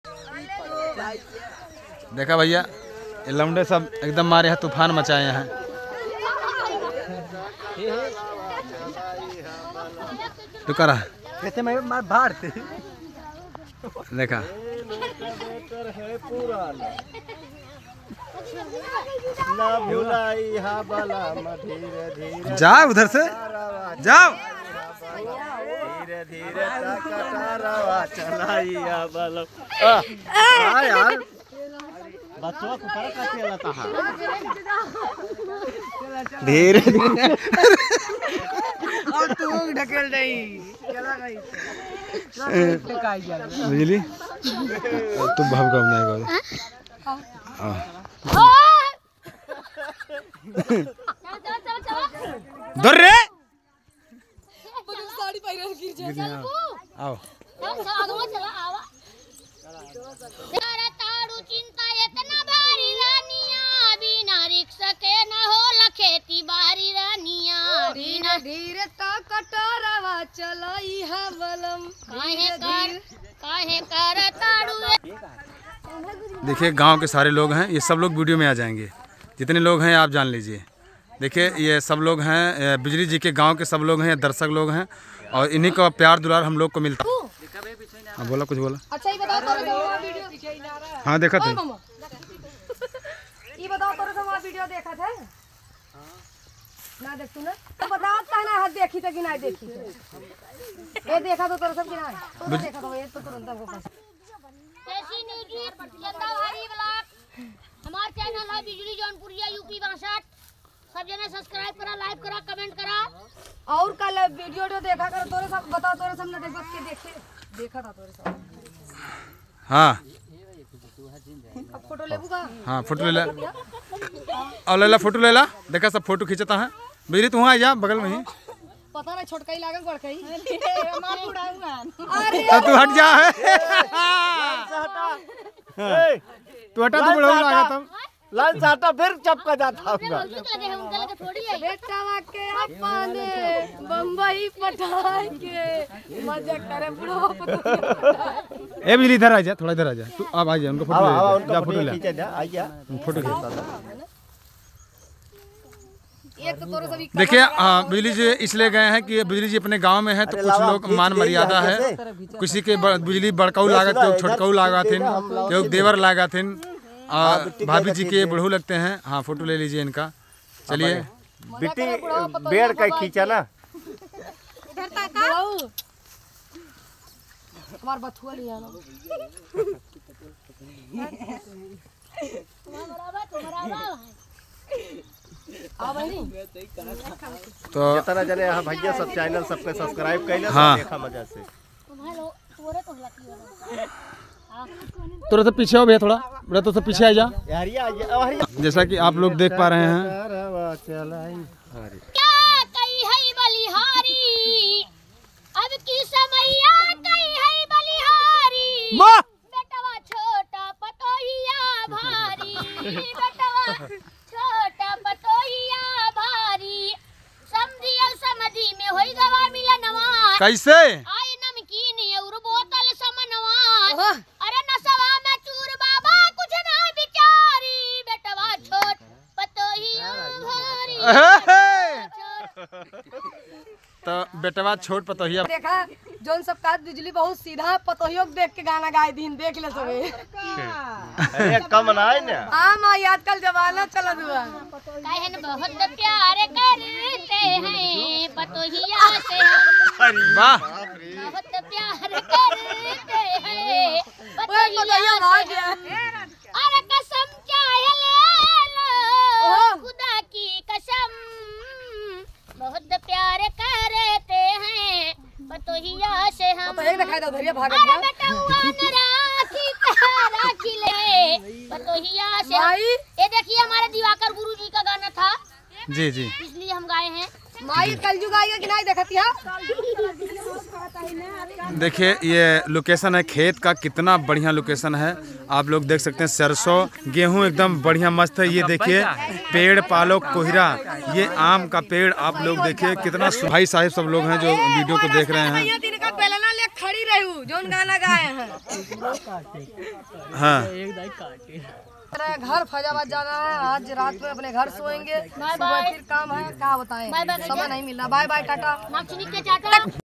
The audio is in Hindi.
देखा भैया, ये लौंडे सब एकदम मारे हैं, तूफान मचाए हैं। तू करा कहते मैं मार भारती देखा ना भुलाई हा बाला धीरे धीरे जाओ उधर से जाओ। धीरे धीरे टकटरवा चलाइया बाला। यार बच्चों को पर कैसे लगता है धीरे धीरे और तू ढकेल नहीं चला गई बुझली तू भाव कम नहीं कर दौड़ रे साड़ी पहन गिर जाए आओ तारू चिंता इतना भारी रानिया बिना रिक्शा के न होला खेती बारी रानिया धीरे धीरे टकटरवा चलाई है बलम काहे कर तारू। देखिए गांव के सारे लोग हैं, ये सब लोग वीडियो में आ जाएंगे। जितने लोग हैं आप जान लीजिए। देखिए ये सब लोग हैं, बिजली जी के गांव के सब लोग हैं, दर्शक लोग हैं, और इन्हीं का प्यार दुलार हम लोग को मिलता है। हाँ बोला, कुछ बोला। अच्छा ये बताओ तो वीडियो हाँ देखा था। ये बताओ तो वीडियो देखा था ना? देख तू ना तो बताओ कहना हाथ देखी तो कि नहीं देखी थे? ये देखा तो तोरा सब कि नहीं तो देखा तो ये तो तुरंत हमको पास ऐसी न्यूज़ जनता भारी ब्लॉग हमारा चैनल है बिजली जौनपुरिया यूपी 62। सब जने सब्सक्राइब करा, लाइक करा, कमेंट करा और कल वीडियो देखा कर तोरे सब बताओ तोरे सब ने देखो के देखा था तोरे सब। हाँ अब फोटो लेबू का? हाँ फोटो ले ला और ले ला फोटो ले ला। देखा सब फोटो खींचता है। बिजली तू आ जा बगल में ही। पता नहीं छोटका ही लागल बड़का ही। तो तू हट जा है। तू हटा तू बड़ा लगा तब लाल साटा फिर चपका जाता होगा। लगे हैं उनके लगे थोड़ी है। बेटा के अपने बम्बई पठाए के मजा करे बुढ़ो ए बिजली इधर आ जा, थोड़ा इधर आ जा। तू अब आ जा, उनको फोटो ले जा, फोटो ले खींचा जा आइया फोटो खींच। एक तो तोरे सभी देखिए बिजली जी इसलिए गए हैं कि बिजली जी अपने गांव में है, तो कुछ लोग मान मर्यादा है। किसी के बिजली बड़काऊ लागत, कोई छोटकाऊ लगाथिन, कोई देवर लगाथिन, भाभी जी के बुढ़ऊ लगते हैं। हाँ फोटो ले लीजिए इनका। चलिए बेटी बेड़ का खींचा ना हमार बथुआ लिया ना तो जितना जने यहाँ भैया सब चैनल सबके सब्सक्राइब कैले हाँ। देखा मजा से। थोड़ा सा पीछे हो भैया, थोड़ा बड़ा तो पीछे आ जा। जैसा कि आप लोग देख पा रहे हैं क्या कही है बलिहारी अब की समैया कही है बलिहारी बेटवा छोटा पतोहिया भारी बेटवा छोटा पतोहिया भारी समझियल समझी में होई गवा मिलनवा कैसे आई नमकीन और बोतल समनवा अरे नसवा में चूर बाबा कुछ ना बिचारी बेटवा छोट पतोहिया भारी। तो बेटवा छोट पतोहिया देखा जोन सब का बिजली बहुत सीधा पतोहियो देख के गाना गाए दिन देख ले सबे। अरे कम ना है ना। हां मां आजकल जमाना चलत हुआ कहन बहुत प्यार करते हैं पतोहिया से वाह बहुत प्यार करते हैं पतोहिया भाग गया। अरे कसम चाहे ले लो खुदा की कसम बहुत प्यार करते हैं पतोहिया से हम। तो एक दिखाई दो धरिया भाग अरे गया बेटवा न राखी ले पतोहिया से भाई। ये देखिए हमारे दिवाकर गुरु जी का गाना था जी जी, इसलिए हम गाए हैं। माई कलयुग आएगा कि नहीं देखती है। देखिए ये लोकेशन है खेत का, कितना बढ़िया लोकेशन है। आप लोग देख सकते हैं सरसों गेहूं एकदम बढ़िया मस्त है। ये देखिए पेड़ पालो कोहिरा, ये आम का पेड़। आप लोग देखिए कितना भाई साहिब सब लोग हैं जो वीडियो को देख रहे हैं। दिन का बेलना ले खड़ी है वो जोन गाना गाए हैं। हाँ मेरा घर फैजाबाद जाना है, आज रात में अपने घर सोएंगे, सुबह फिर काम है, क्या बताएं, समय नहीं मिल रहा। Bye bye tata. नाक के चाटा